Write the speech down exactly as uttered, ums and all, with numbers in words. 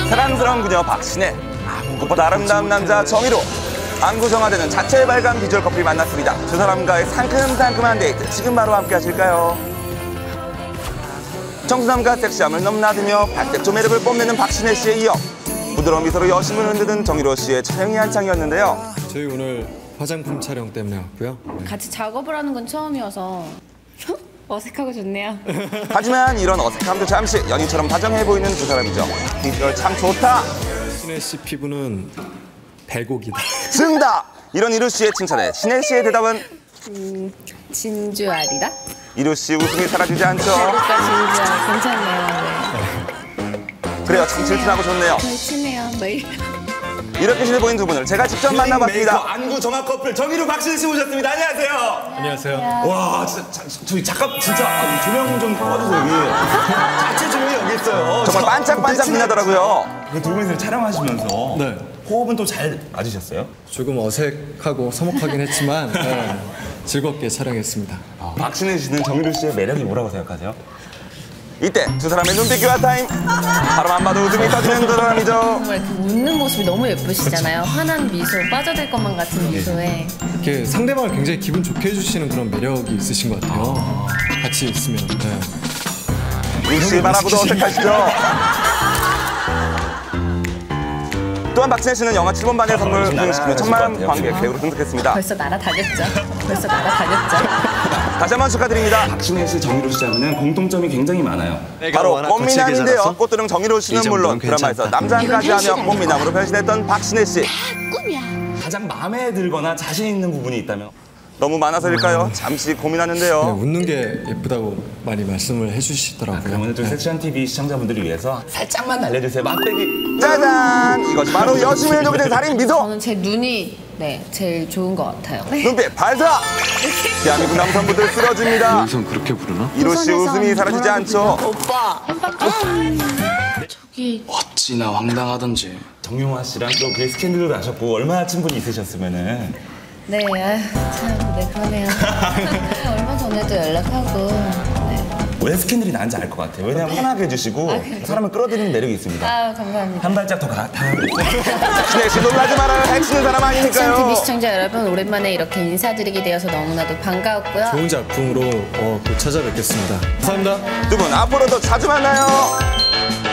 사랑스러운 그녀 박신혜, 아, 무엇보다 아름다운 남자 정희로. 안구 정화되는 자체 발광 비주얼 커플이 만났습니다. 두 사람과의 상큼상큼한 데이트 지금 바로 함께 하실까요? 청순함과 섹시함을 넘나들며 발색조 매력을 뽐내는 박신혜 씨에 이어 부드러운 미소로 여심을 흔드는 정희로 씨의 촬영이 한창이었는데요. 저희 오늘 화장품 촬영 때문에 왔고요. 네. 같이 작업을 하는 건 처음이어서 어색하고 좋네요. 하지만 이런 어색함도 잠시 연인처럼 다정해 보이는 두 사람이죠. 비주얼 참 좋다. 신혜 씨 피부는 백옥이다. 증다! 이런 이루 씨의 칭찬에 신혜 씨의 대답은 음, 진주알이다? 이루 씨 웃음이 사라지지 않죠. 백옥과 진주알 괜찮네요. 네. 그래요, 참 질투나고 좋네요. 저희 친해요, 매일. 이렇게 친해 보인 두 분을 제가 직접 만나봤습니다. 안구 정화 커플 정희로 박신혜 씨 모셨습니다. 안녕하세요. 안녕하세요. 와, 진짜 자, 저희 잠깐 진짜 아, 조명 좀 꺼주세요. 여기 자체 조명이 여기 있어요. 정말 반짝반짝 빛나더라고요. 그 두 분이서 촬영하시면서 네. 호흡은 또 잘 맞으셨어요? 조금 어색하고 서먹하긴 했지만 네, 즐겁게 촬영했습니다. 아, 박신혜 씨는 정희로 씨의 매력이 뭐라고 생각하세요? 이때 두 사람의 눈빛 교환 타임. 바로만 봐도 웃음이 터지는 두 사람이죠. 정말 그 웃는 모습이 너무 예쁘시잖아요. 환한 미소, 빠져들 것만 같은 미소에. 이렇게 상대방을 굉장히 기분 좋게 해주시는 그런 매력이 있으신 것 같아요. 아... 같이 있으면. 네. 이루 씨 말하고도 어색하시죠? 또한 박신혜 씨는 영화 칠 번 반의 선물 부응시키며 천만 관객 배우로 등극했습니다. 벌써 날아다녔죠. 벌써 날아다녔죠. 다시 한번 축하드립니다. 박신혜 씨, 정희로 씨 하면 공통점이 굉장히 많아요. 바로 꽃미남인데요. 꽃두릉 정희로 씨는 물론 드라마에서 남장까지 하며 꽃미남으로 변신했던 박신혜 씨. 꿈이야. 가장 마음에 들거나 자신 있는 부분이 있다면? 너무 많아서일까요? 잠시 고민하는데요. 네, 웃는 게 예쁘다고 많이 말씀을 해주시더라고요. 아, 그러면 좀 섹시한 티비 시청자분들을 위해서 살짝만 알려주세요. 맛배기. 짜잔! 이것이 바로 여심을 녹이는 달인 미소. 저는 제 눈이 네 제일 좋은 것 같아요. 눈빛 발사! 대한민국 남성분들 쓰러집니다. 여기선 그렇게 부르나? 이루 씨 웃음이 사라지지 않죠. 오빠. 저기 어찌나 황당하던지. 정용화 씨랑 또 그 스캔들도 나셨고 얼마나 친분이 있으셨으면은. 네, 아휴, 참, 네, 그러네요. 얼마 전에도 연락하고, 네. 왜 스캔들이 나는지 알 것 같아요. 왜냐면 편하게 해주시고 아, 그래요? 사람을 끌어들이는 매력이 있습니다. 아, 감사합니다. 한 발짝 더 가. 신혜 씨 놀라지 말아요. 해치는 사람 아니니까요. 티비 시청자 여러분, 오랜만에 이렇게 인사드리게 되어서 너무나도 반가웠고요. 좋은 작품으로 어, 또 찾아뵙겠습니다. 감사합니다. 두 분 앞으로도 자주 만나요.